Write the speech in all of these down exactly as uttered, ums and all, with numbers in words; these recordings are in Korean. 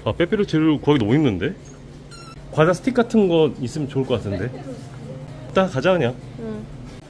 아, 빼빼로 재료 구하기 너무 힘든데? 과자 스틱 같은 거 있으면 좋을 것 같은데. 일단 가자 그냥. 응.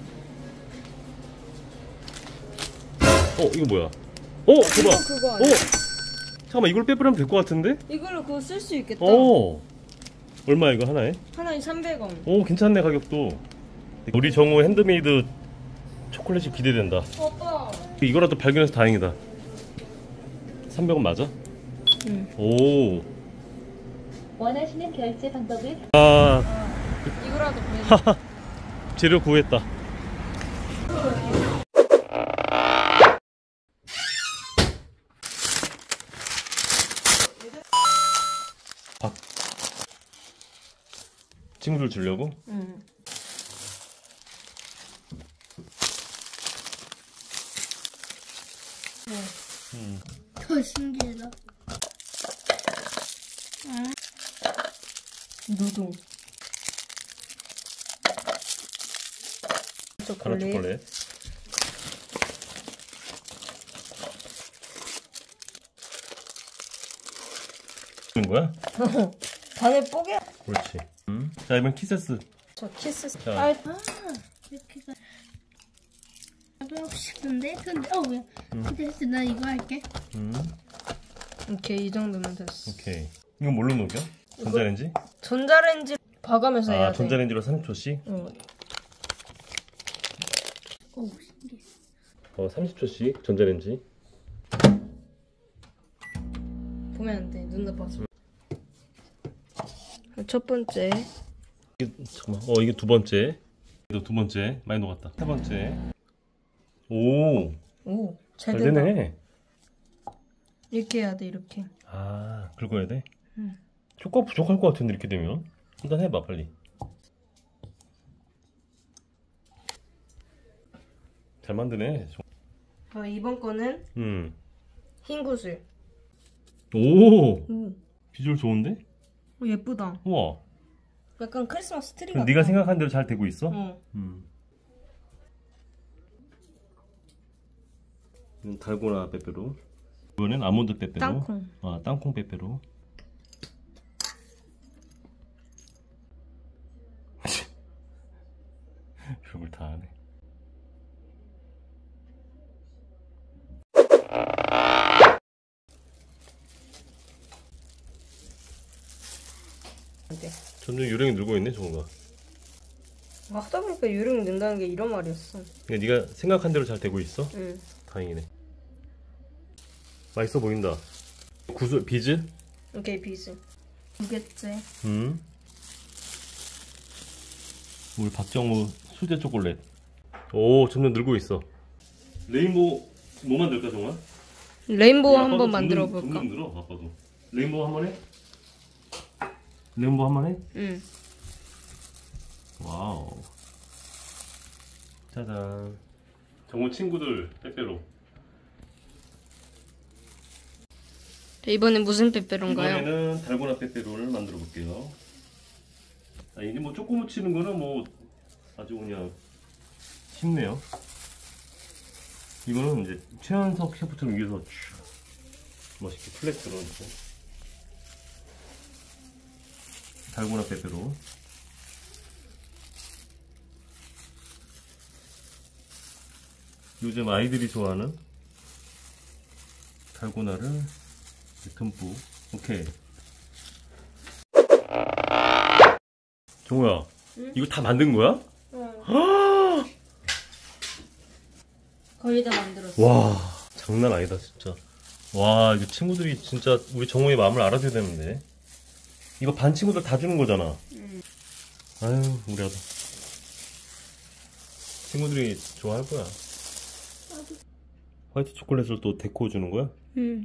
어, 이거 뭐야? 어, 대박. 이거 그거 아니야? 어, 잠깐만, 이걸 빼빼로 하면 될 것 같은데? 이걸로 그거 쓸 수 있겠다. 어, 얼마야 이거 하나에? 하나에 삼백 원. 오, 괜찮네 가격도. 우리 정우 핸드메이드 초콜릿이 기대된다. 오빠. 이거라도 발견해서 다행이다. 삼백 원 맞아? 응. 오. 원하시는 결제 방법을 아, 이거라도 보내. 재료 구했다. 밥. 친구들 주려고? 응. 음. 더 신기하다. 누둥. 가나 초콜릿. 초콜릿. 이런 거야? 반에 뽀개. 그렇지. 음. 자, 이번 키세스. 저 키스. 자. 아, 아, 이렇게 가. 나도 하고 싶은데, 근데 어 왜? 음. 근데 나 이거 할게. 음. 오케이, 이 정도면 됐어. 오케이. 이건 뭘로 녹여? 전자레인지? 전자레인지 봐가면서 해야 아, 돼. 전자레인지로 삼십 초씩? 응. 오 신기해. 어, 삼십 초씩 전자레인지. 보면 안 돼. 눈 나빠서. 첫 번째. 이게, 잠깐만. 어, 이게 두 번째. 이거 두 번째. 많이 녹았다. 세 번째. 오, 오, 잘 잘 된다. 되네. 이렇게 해야 돼, 이렇게. 아, 긁어야 돼? 응. 효과 부족할 것 같은데, 이렇게 되면. 일단 해봐, 빨리. 잘 만드네. 어, 이번 거는 음. 흰 구슬. 오, 오, 비주얼 좋은데? 오 예쁘다. 우와. 약간 크리스마스 트리 그럼 같다. 네가 생각한 대로 잘 되고 있어? 어. 음. 이건 달고나 빼빼로. 이거는 아몬드 빼빼로. 땅콩. 아, 땅콩 빼빼로. 별걸 다 하네. 네. 점점 요령이 늘고 있네, 정우가. 아, 하다 보니까 요령이 는다는 게 이런 말이었어. 그러니까 네가 생각한 대로 잘 되고 있어? 응. 다행이네. 맛있어 보인다. 구슬, 비즈? 오케이, 비즈. 두 개째. 음. 우리 박정우 수제 초콜릿. 오, 점점 늘고 있어. 레인보우 뭐 만들까, 정우야? 레인보우 아빠도 한번 점점- 만들어 볼까? 점점 늘어, 아빠도. 레인보우 한 번 해? 레인보우 한 번 해? 응. 와우. 짜잔. 정우 친구들 빼빼로. 이번엔 무슨 빼빼로인가요? 이번에는 달고나 빼빼로를 만들어 볼게요. 아, 이제 뭐 초코 묻히는 거는 뭐 아주 그냥 쉽네요. 이거는 이제 최현석 셰프처럼 위에서 쭉 멋있게 플렉스로 이렇게 달고나 빼빼로. 요즘 아이들이 좋아하는 달고나를 듬뿍. 오케이. 정우야, 응? 이거 다 만든 거야? 응. 거의 다 만들었어. 와, 장난 아니다 진짜. 와, 이거 친구들이 진짜 우리 정우의 마음을 알아줘야 되는데. 이거 반 친구들 다 주는 거잖아. 응. 아유, 우리 아들 친구들이 좋아할 거야. 화이트 초콜릿을 또 데코 주는 거야? 응.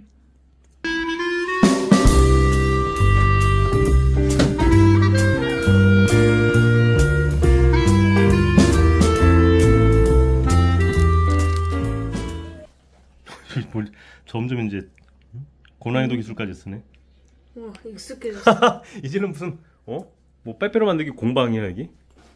점점 이제 고난이도 기술까지 쓰네. 와, 익숙해졌어. 이제는 무슨 어? 뭐 빼빼로 만들기 공방이야 여기?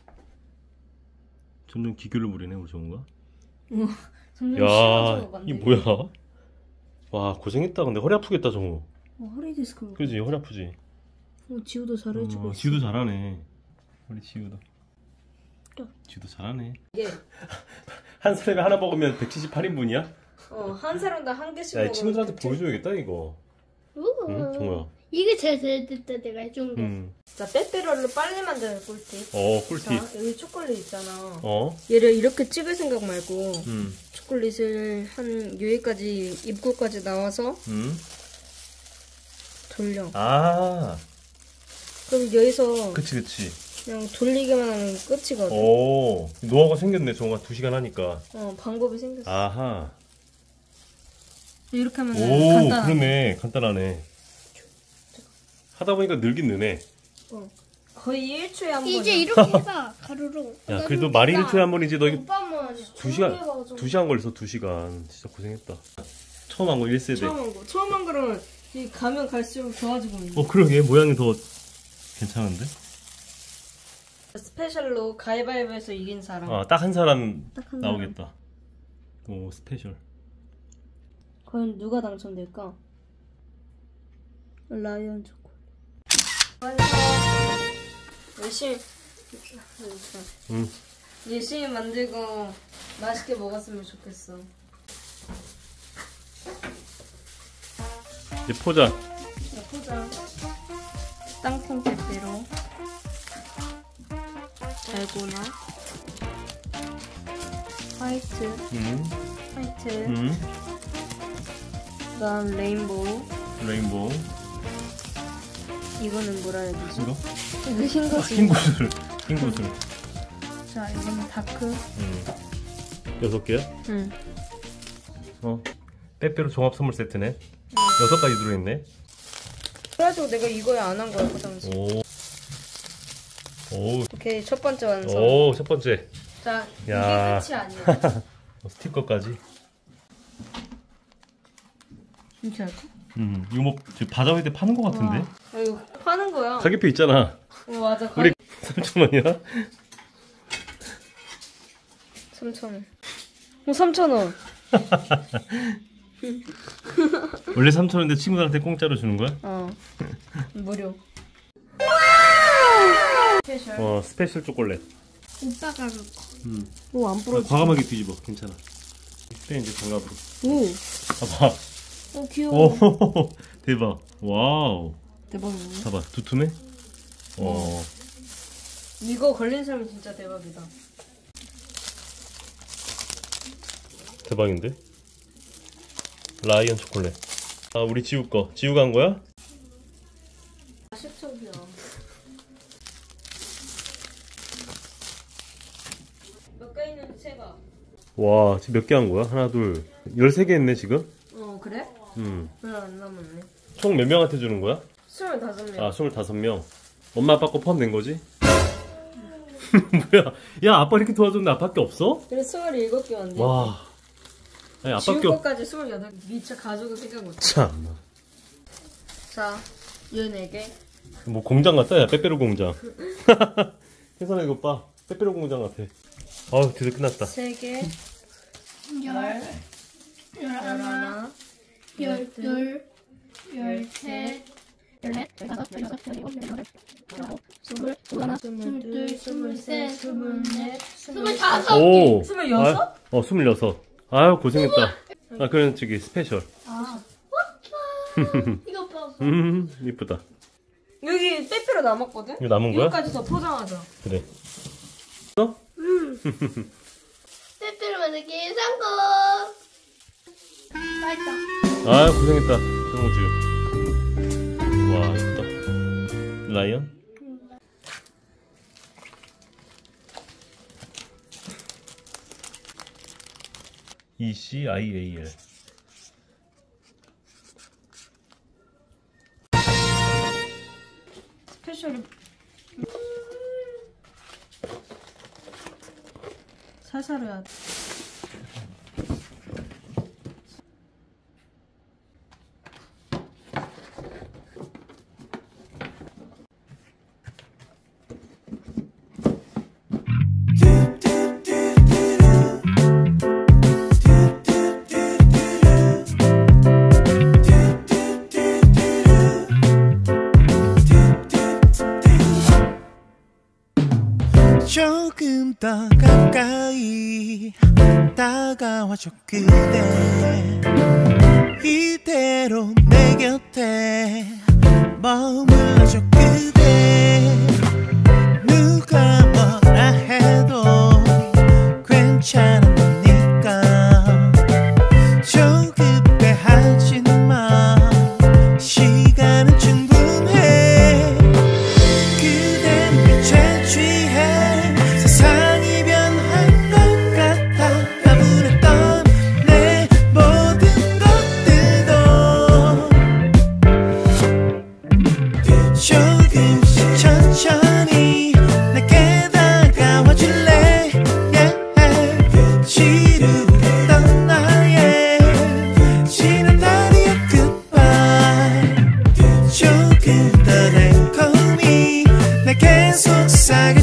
점점 기교를 부리네 우리 정우가. 점점 야, 쉬워져 이 만들기. 뭐야? 와, 고생했다. 근데 허리 아프겠다 정우. 어, 허리 디스크. 그지 허리 아프지. 어, 지우도 잘해주고 어, 있어. 지우도 잘하네. 우리 지우도. 또. 지우도 잘하네. 이게 한 사람이 하나 먹으면 백칠십팔 인분이야? 어, 한 사람당 한 개씩 야, 이 먹으면 친구들한테 되지? 보여줘야겠다 이거. 응? 정우야. 이게 제일 잘됐다 내가 해준 거. 응. 자, 빼빼로를 빨리 만드는 꿀팁. 어 꿀팁. 자, 여기 초콜릿 있잖아. 어. 얘를 이렇게 찍을 생각 말고 음. 초콜릿을 한 여기까지 입구까지 나와서 음. 돌려. 아. 그럼 여기서 그치 그치. 그냥 돌리기만 하면 끝이거든. 오. 노하우가 생겼네. 정우가 두 시간 하니까. 어, 방법이 생겼어. 아하. 이렇게 하면 오 간단하다. 그러네. 간단하네. 하다 보니까 늘긴 느네. 어. 거의 일주일에 한 번. 이제 이렇게 해봐 가루로. 야 그래도 말이 일주일에 한 번이지. 너 이거 오빠만 두 시간 두 시간 걸려서 두 시간. 진짜 고생했다. 처음 한 거 일 세대. 처음 한 거. 처음 한 거는 이 가면 갈수록 좋아지고 있는. 어 그러게 모양이 더 괜찮은데? 스페셜로 가위바위보에서 이긴 사람. 아 딱 한 사람 딱한 나오겠다. 오 스페셜. 과연 누가 당첨될까? 라이언 초콜릿. 완성. 열심히. 응. 열심히 만들고 맛있게 먹었으면 좋겠어. 이제 포장. 자, 포장. 땅콩 빼빼로. 달고나. 화이트. 음. 화이트. 음. 그다음 레인보우. 레인보우. 이거는 뭐라 해야 되지? 이거? 이거 흰 아, 거지. 흰 구슬. 흰 구슬. 자, 이거는 다크. 음. 여섯 개야? 응. 어. 빼빼로 종합 선물 세트네. 여섯 가지 들어있네. 그래가지고 내가 이거에 안 한 거야, 그 당시. 오. 오. 오케이, 첫 번째 완성. 오, 첫 번째. 자, 야. 이게 끝이 아니야. 스티커까지. 이렇게 할까? 음. 이거 뭐 지금 바자회 때 파는 거 같은데? 아, 이거 파는 거야. 가격표 있잖아. 어, 맞아. 우리 삼천 원이야? 삼천 원. 어, 삼천 원. 원래 삼천 원인데 친구들한테 공짜로 주는 거야? 어. 무료. 스페셜. 어, 스페셜 초콜릿. 오빠가 그거. 음. 오, 안 아, 부러져. 과감하게 뒤집어. 괜찮아. 이때 이제 장갑으로. 오. 봐봐. 어, 귀여워. 오, 대박. 와우. 대박이네. 봐봐, 두툼해? 어. 이거 걸린 사람 진짜 대박이다. 대박인데? 라이언 초콜릿. 아, 우리 지우 거. 지우가 한 거야? 십척이야. 몇 개 있는지 세봐. 와, 지금 몇 개 한 거야? 하나, 둘. 열세 개 했네, 지금? 어, 그래? 음. 별로 안 남았네. 총 몇 명한테 주는 거야? 스물다섯 명. 아, 스물다섯 명. 엄마, 아빠 거 포함된 거지? 뭐야? 야, 아빠 이렇게 도와줬는데 아빠밖에 없어? 그래, 스물일곱 개 왔네. 와. 아니, 지우 아빠께 없... 거까지 스물여덟 개. 미처 가족을 생각 못해. 참. 자, 열네 개. 뭐 공장 같다, 야. 빼빼로 공장. 혜선아, 이거 봐. 빼빼로 공장 같아. 아우, 드디어 끝났다. 세 개. 열, 열하나. 열둘, 열셋, 열넷, 열다섯, 열여섯, 열일곱, 열여덟, 열아홉, 스물, 스물하나, 스물둘, 스물셋, 스물넷, 스물다섯. 오! 스물여섯? 아, 어, 스물여섯. 아유, 고생했다. 아, 그럼 저기 스페셜. 아, 이거 봐. 음, 이쁘다. 여기 빼빼로 남았거든? 이거 남은 거야? 이거까지 더 포장하자. 그래. 어? 빼빼로 만들기 성공. 맛있다. 아, 고생했다. 정우주. 와, 이쁘다. 라이언? E C I A L. 스페셜이 살살 해야 돼. 좀 더 가까이 다가와줘 그대 이대로 내 곁에 머물러줘 그대 누가 뭐라 해도 괜찮으니까 조급해하지 마 시간은 충분해 그댄 빛에 취해 세상이 변한 것 같아 가물했던 내 모든 것들도 조금씩 천천히 내게 다가와 줄래 yeah. 지루했던 나의 지난 날이야 goodbye 조금 더 달콤히 내게 속삭여